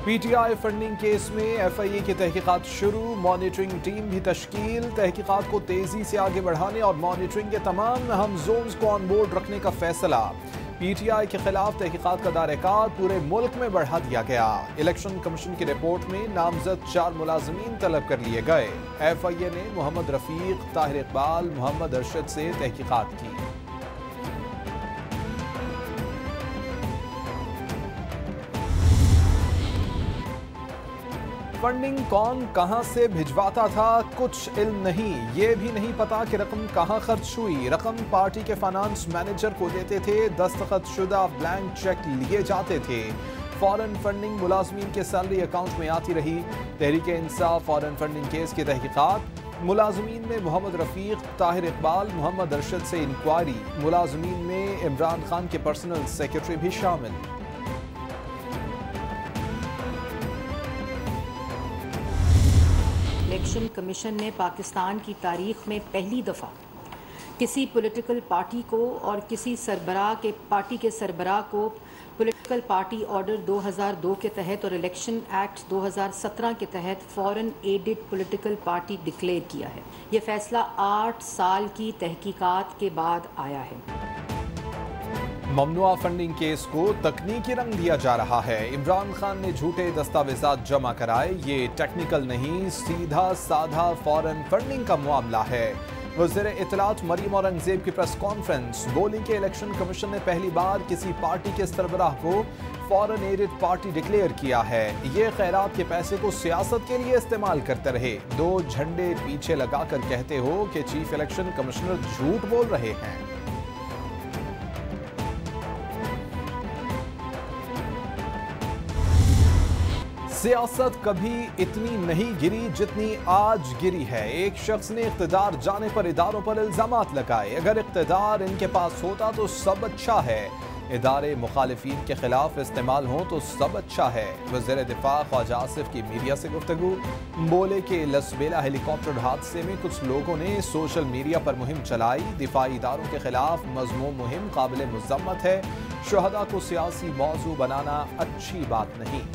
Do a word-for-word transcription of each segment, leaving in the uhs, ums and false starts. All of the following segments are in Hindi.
पीटीआई फंडिंग केस में एफआईए की तहकीकात शुरू, मॉनिटरिंग टीम भी तश्कील। तहकीकात को तेजी से आगे बढ़ाने और मॉनिटरिंग के तमाम अहम जोन्स को ऑन बोर्ड रखने का फैसला। पीटीआई के खिलाफ तहकीकात का दायरा पूरे मुल्क में बढ़ा दिया गया। इलेक्शन कमीशन की रिपोर्ट में नामजद चार मुलाजमीन तलब कर लिए गए। एफआईए ने मोहम्मद रफीक, ताहिर इकबाल, मोहम्मद अरशद से तहकीकात की। फंडिंग कौन कहां से भिजवाता था, कुछ इल्म नहीं। ये भी नहीं पता कि रकम कहां खर्च हुई। रकम पार्टी के फाइनेंस मैनेजर को देते थे, दस्तखत शुदा ब्लैंक चेक लिए जाते थे। फॉरेन फंडिंग मुलाजमीन के सैलरी अकाउंट में आती रही। Tehreek Insaf foreign funding case की तहकीकात। मुलाजमीन में मोहम्मद रफीक, ताहिर इकबाल, मोहम्मद अरशद से इंक्वायरी। मुलाजमीन में इमरान खान के पर्सनल सेक्रेटरी भी शामिल। इलेक्शन कमीशन ने पाकिस्तान की तारीख में पहली दफ़ा किसी पॉलिटिकल पार्टी को और किसी सरबराह के पार्टी के सरबराह को पॉलिटिकल पार्टी ऑर्डर दो हज़ार दो के तहत और इलेक्शन एक्ट दो हज़ार सत्रह के तहत foreign aided political party declare किया है। ये फैसला आठ साल की तहकीकात के बाद आया है। ममनुआ फंडिंग केस को तकनीकी रंग दिया जा रहा है। इमरान खान ने झूठे दस्तावेजात जमा कराए। ये टेक्निकल नहीं, सीधा साधा फॉरेन फंडिंग का मामला है। वज़ीर इत्तलात मरीम औरंगजेब की प्रेस कॉन्फ्रेंस। बोली कि इलेक्शन कमीशन ने पहली बार किसी पार्टी के सरबराह को फॉरेन एडेड पार्टी डिक्लेयर किया है। ये खैरात के पैसे को सियासत के लिए इस्तेमाल करते रहे। दो झंडे पीछे लगाकर कहते हो कि चीफ इलेक्शन कमिश्नर झूठ बोल रहे हैं। सियासत कभी इतनी नहीं गिरी जितनी आज गिरी है। एक शख्स ने इख्तिदार जाने पर इदारों पर इल्जामात लगाए। अगर इख्तिदार इनके पास होता तो सब अच्छा है। इदारे मुखालिफिन के खिलाफ इस्तेमाल हों तो सब अच्छा है। वज़ीर दिफा ख्वाजा आसिफ की मीडिया से गुफ्तगू। बोले कि लसबेला हेलीकॉप्टर हादसे में कुछ लोगों ने सोशल मीडिया पर मुहिम चलाई। दिफाई इदारों के खिलाफ मज़मूम मुहिम काबिल मुज़म्मत है। शुहदा को सियासी मौजू बनाना अच्छी बात नहीं।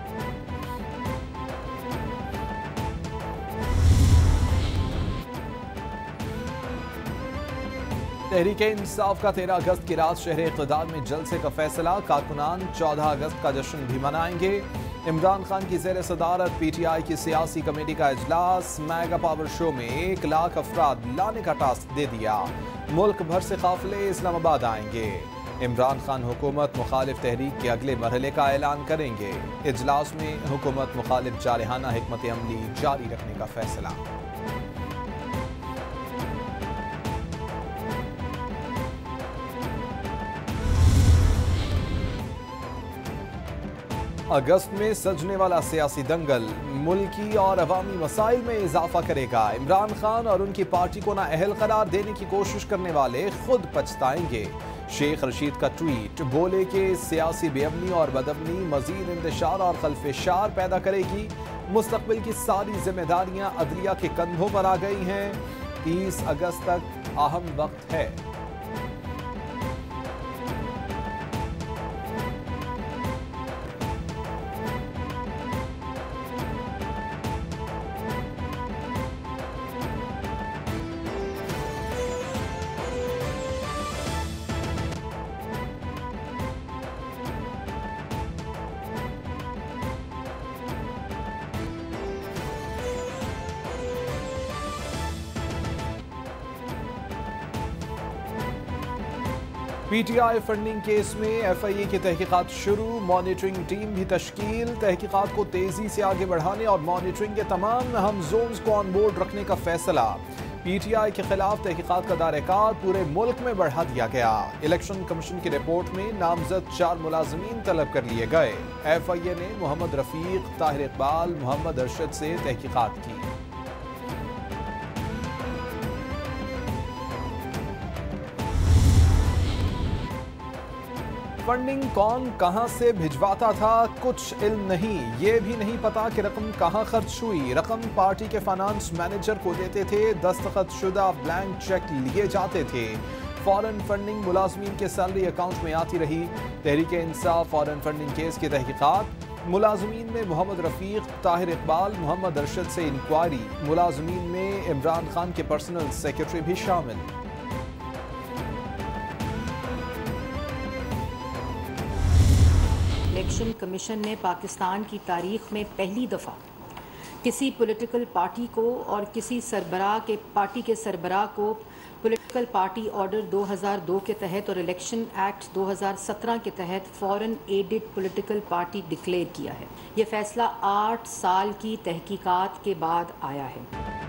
तहरीक इंसाफ का तेरह अगस्त की रात शहर इक़्तिदार में जलसे का फैसला। कारकुनान चौदह अगस्त का जश्न भी मनाएंगे। इमरान खान की ज़ेर सदारत पीटीआई की सियासी कमेटी का इजलास। मेगा पावर शो में एक लाख अफराद लाने का टास्क दे दिया। मुल्क भर से काफिले इस्लामाबाद आएंगे। इमरान खान हुकूमत मुखालिफ तहरीक के अगले मरहले का ऐलान करेंगे। इजलास में हुकूमत मुखालिफ जारहाना हिकमत अमली जारी रखने का फैसला। अगस्त में सजने वाला सियासी दंगल मुल्की और अवामी मसाइल में इजाफा करेगा। इमरान खान और उनकी पार्टी को नाअहल करार देने की कोशिश करने वाले खुद पछताएंगे। शेख रशीद का ट्वीट। बोले कि सियासी बेअमनी और बदअमनी मजीद इंतशार और खल्फशार पैदा करेगी। मुस्तकबिल की सारी जिम्मेदारियां अदलिया के कंधों पर आ गई हैं। तीस अगस्त तक अहम वक्त है। पीटीआई फंडिंग केस में एफआईए की तहकीकात शुरू, मॉनिटरिंग टीम भी तश्कील। तहकीकात को तेजी से आगे बढ़ाने और मॉनिटरिंग के तमाम अहम जोन्स को ऑन बोर्ड रखने का फैसला। पीटीआई के खिलाफ तहकीकात का दायरा पूरे मुल्क में बढ़ा दिया गया। इलेक्शन कमीशन की रिपोर्ट में नामजद चार मुलाजमीन तलब कर लिए गए। एफआईए ने मोहम्मद रफीक, ताहिर इकबाल, मोहम्मद अरशद से तहकीकात की। फंडिंग कौन कहां से भिजवाता था, कुछ इल्म नहीं। ये भी नहीं पता कि रकम कहां खर्च हुई। रकम पार्टी के फाइनेंस मैनेजर को देते थे, दस्तखत शुदा ब्लैंक चेक लिए जाते थे। फॉरेन फंडिंग मुलाजमीन के सैलरी अकाउंट में आती रही। Tehreek Insaf foreign funding case की तहकीकात। मुलाजमीन में मोहम्मद रफीक, ताहिर इकबाल, मोहम्मद अरशद से इंक्वायरी। मुलाजमीन में इमरान खान के पर्सनल सेक्रेटरी भी शामिल। इलेक्शन कमीशन ने पाकिस्तान की तारीख में पहली दफ़ा किसी पॉलिटिकल पार्टी को और किसी सरबराह के पार्टी के सरबराह को पॉलिटिकल पार्टी ऑर्डर दो हज़ार दो के तहत और इलेक्शन एक्ट दो हज़ार सत्रह के तहत foreign aided political party declare किया है। ये फैसला आठ साल की तहकीकात के बाद आया है।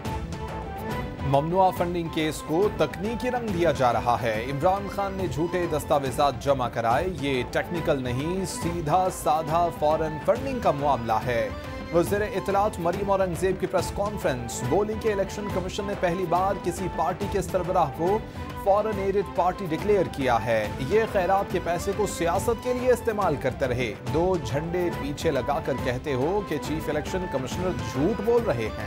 ममनुआ फंडिंग केस को तकनीकी रंग दिया जा रहा है। इमरान खान ने झूठे दस्तावेजात जमा कराए। ये टेक्निकल नहीं, सीधा साधा फॉरेन फंडिंग का मामला है। वज़ीर इत्तलात मरीम औरंगजेब की प्रेस कॉन्फ्रेंस। बोली कि इलेक्शन कमीशन ने पहली बार किसी पार्टी के सरबराह को फॉरेन एडेड पार्टी डिक्लेयर किया है। ये खैरात के पैसे को सियासत के लिए इस्तेमाल करते रहे। दो झंडे पीछे लगाकर कहते हो कि चीफ इलेक्शन कमिश्नर झूठ बोल रहे हैं।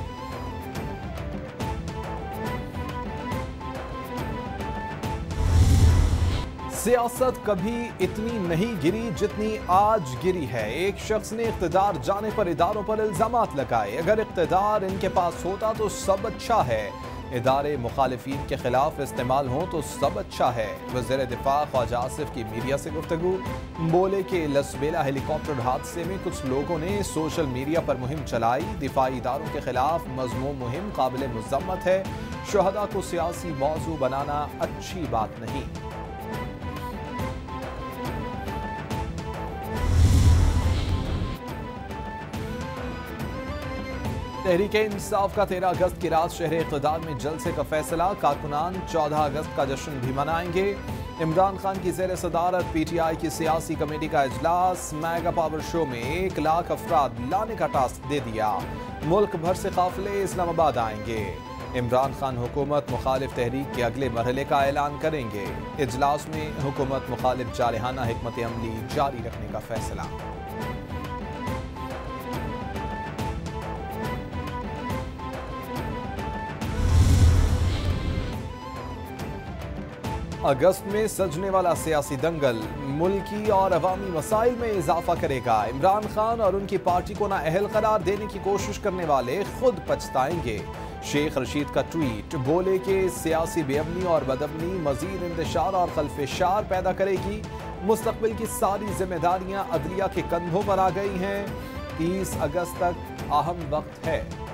सियासत कभी इतनी नहीं गिरी जितनी आज गिरी है। एक शख्स ने इख्तिदार जाने पर इदारों पर इल्जामात लगाए। अगर इख्तिदार इनके पास होता तो सब अच्छा है, इदारे मुखालिफिन के खिलाफ इस्तेमाल हों तो सब अच्छा है। वज़ीर दिफा ख्वाजा आसिफ की मीडिया से गुफ्तगू। बोले कि लसबेला हेलीकॉप्टर हादसे में कुछ लोगों ने सोशल मीडिया पर मुहिम चलाई। दिफाई इदारों के खिलाफ मज़मूम मुहिम काबिल मुज़म्मत है। शुहदा को सियासी मौजू बनाना अच्छी बात नहीं। तहरीके इंसाफ का तेरह अगस्त की रात शहर इक़्तिदार में जलसे का फैसला। कारकुनान चौदह अगस्त का जश्न भी मनाएंगे। इमरान खान की ज़ेर सदारत पी टी आई की सियासी कमेटी का इजलास। मेगा पावर शो में एक लाख अफराद लाने का टास्क दे दिया। मुल्क भर से काफिले इस्लामाबाद आएंगे। इमरान खान हुकूमत मुखालिफ तहरीक के अगले मरहले का ऐलान करेंगे। इजलास में हुकूमत मुखालिफ जारहाना हिकमत अमली जारी रखने का फैसला। अगस्त में सजने वाला सियासी दंगल मुल्की और अवामी मसाइल में इजाफा करेगा। इमरान खान और उनकी पार्टी को नाअहल करार देने की कोशिश करने वाले खुद पछताएंगे। शेख रशीद का ट्वीट। बोले कि सियासी बेअमनी और बदअमनी मजीद इंतशार और खल्फशार पैदा करेगी। मुस्तकबिल की सारी जिम्मेदारियां अदलिया के कंधों पर आ गई हैं। तीस अगस्त तक अहम वक्त है।